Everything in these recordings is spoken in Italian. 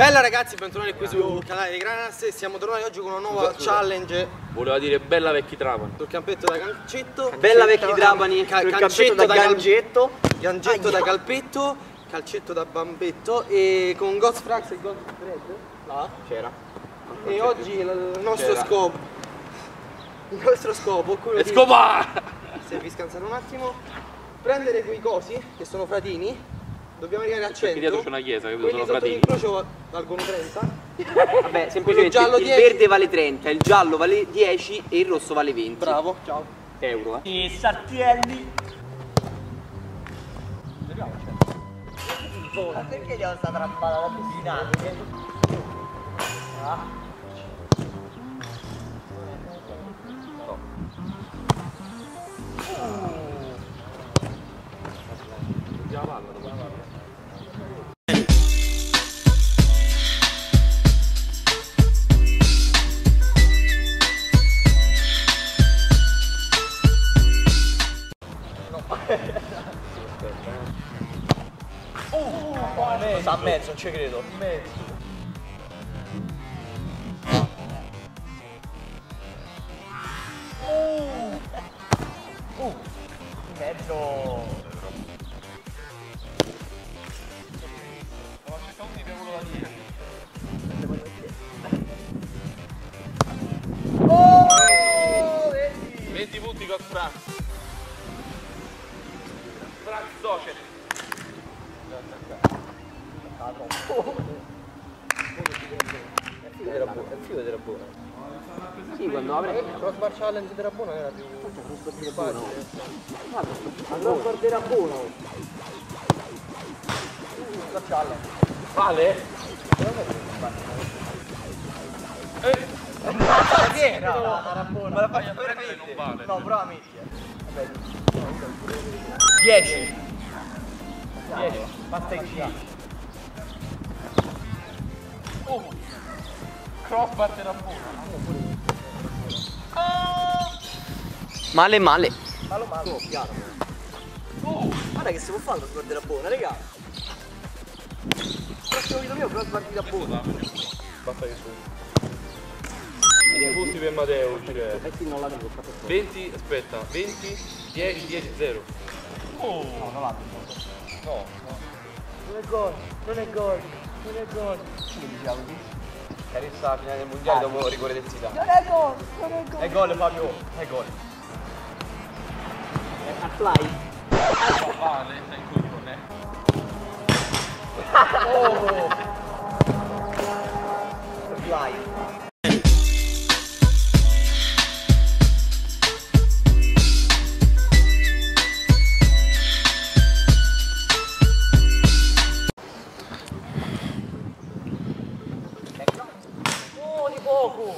Bella ragazzi, bentornati qui sul canale di Granas. Siamo tornati oggi con una nuova challenge. Voleva dire bella vecchi Trapani. Sul campetto da cancetto. Bella vecchi Trapani. Cancetto da Gangetto. Gangetto da calpetto. Calcetto da bambetto. E con Ghost Frax e Ghost Red. Là c'era. E oggi il nostro scopo. Il nostro scopo è quello di... Se vi scansate un attimo, prendere quei cosi che sono fratini. Dobbiamo arrivare a 100. Perché dietro c'è una chiesa, capito? Quelli Sono sotto l'incrocio valgono 30. Vabbè, semplicemente giallo il 10. verde vale 30, il giallo vale 10 e il rosso vale 20. Bravo, ciao. Euro, I sartielli. Ma perché gli ho sta trappata la piscina? Sta a mezzo, non ci credo. Mezzo. Oh, 20 punti con Franz. Franz Docet. È il figo della buona. Sì, quando apre. Crossbar challenge della buona era più facile. La crossbar della buona. La challenge. Vale? Ma che era? Ma la faccio veramente non vale. No, prova a metti. 10. Basta in G. Crossbar della buona. Male male. Malo. Guarda che si può fare lo sguardo della buona, raga. Prossimo video mio, crossbar della buona. Basta che su. 20 punti per Matteo, uscire. Sì, non la devo 20, aspetta, 20, 10, 10, 0. No. Non è gol. Carissa finale del mondiale dopo rigore del Zidane. Non è gol. È gol Fabio, è gol. Fly. Vale, sei in coglione. Fly. Di poco.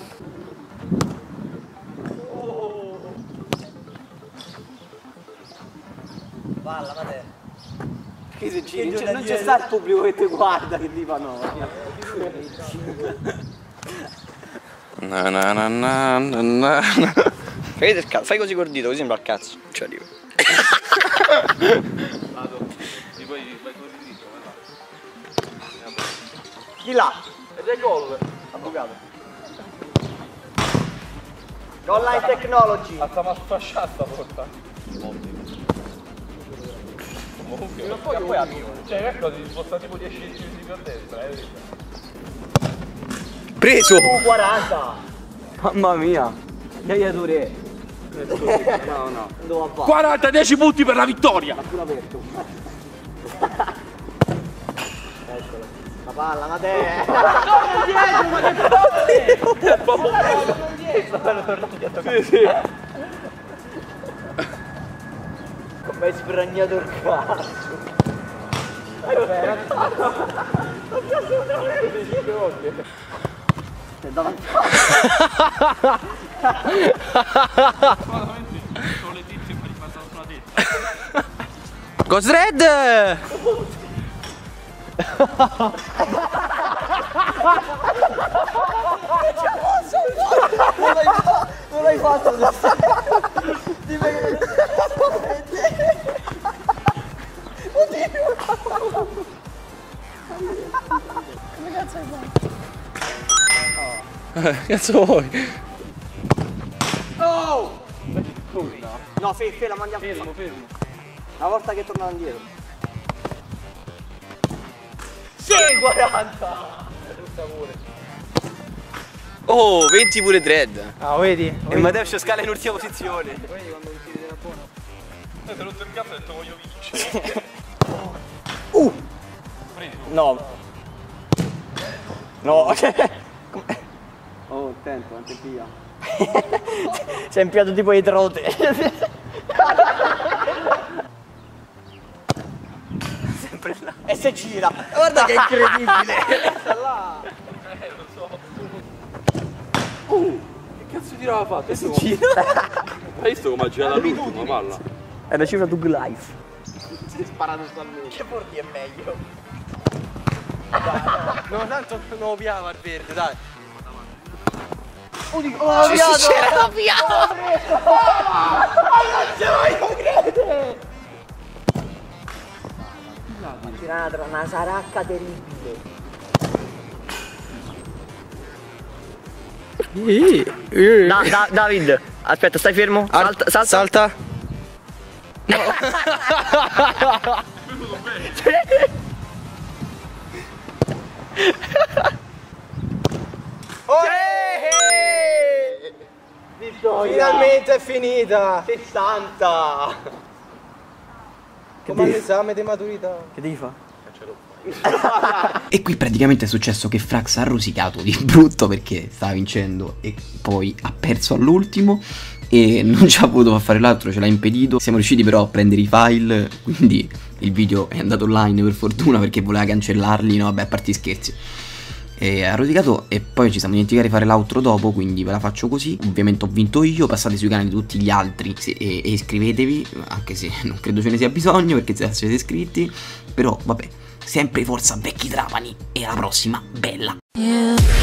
Valla, ma te. Che se giri, non c'è sta il pubblico che ti guarda che dica no. Capite il cazzo? Fai così col dito, così sembra il cazzo. Ci arrivo. Vado. E poi vai così dritto, vai là. Di là. Ed è gol. Avvocato. Goal line technology. Sta ma sfasciata porta. Comunque, non poi a mio. Cioè, ecco, si sposta tipo 10 cm più a destra, Preso! 40. Mamma mia. Iagliatore. No. Dove va? 40, 10 punti per la vittoria! Pure aperto. Eccolo. La palla, ma te. Torna dietro, ma che palle! Sì. Come hai sbragnato il cazzo. Sono le tizie per passare sulla testa. Ghost Red! Non l'hai fatto. Oddio. Come cazzo hai Cazzo vuoi? Oh! No, fe la mandiamo. Fermo. Una volta che tornano indietro. Sì, 40! Oh, 20 pure Dread. Ah, vedi? E Matteo scala in ultima posizione. Te l'ho il cazzo e ho detto voglio vincere. No. No. Oh, attento, non ti pia. Si è impiato tipo di trote. Sempre là. E se gira. Guarda che incredibile. Lo so. Che cazzo di roba ha fatto? Hai visto come ha girato all'ultimo palla? È una cifra Dug Life. Si spara totalmente. Che porti è meglio? No, tanto non lo piava il verde, dai. Oh, c'era piato! Una saracca terribile. David, aspetta, stai fermo? Salta. Salta. Finalmente è finita! 60! Come all'esame di maturità. Che devi fare? E qui praticamente è successo che Frax ha rosicato di brutto perché stava vincendo e poi ha perso all'ultimo e non ci ha voluto fare l'altro, ce l'ha impedito. Siamo riusciti però a prendere i file, quindi il video è andato online per fortuna perché voleva cancellarli, no vabbè, a parte gli scherzi. E ha rosicato e poi ci siamo dimenticati di fare l'outro dopo, quindi ve la faccio così. Ovviamente ho vinto io, passate sui canali di tutti gli altri e iscrivetevi, anche se non credo ce ne sia bisogno perché se siete iscritti. Però vabbè, sempre forza Vecchi Trapani e alla prossima, bella!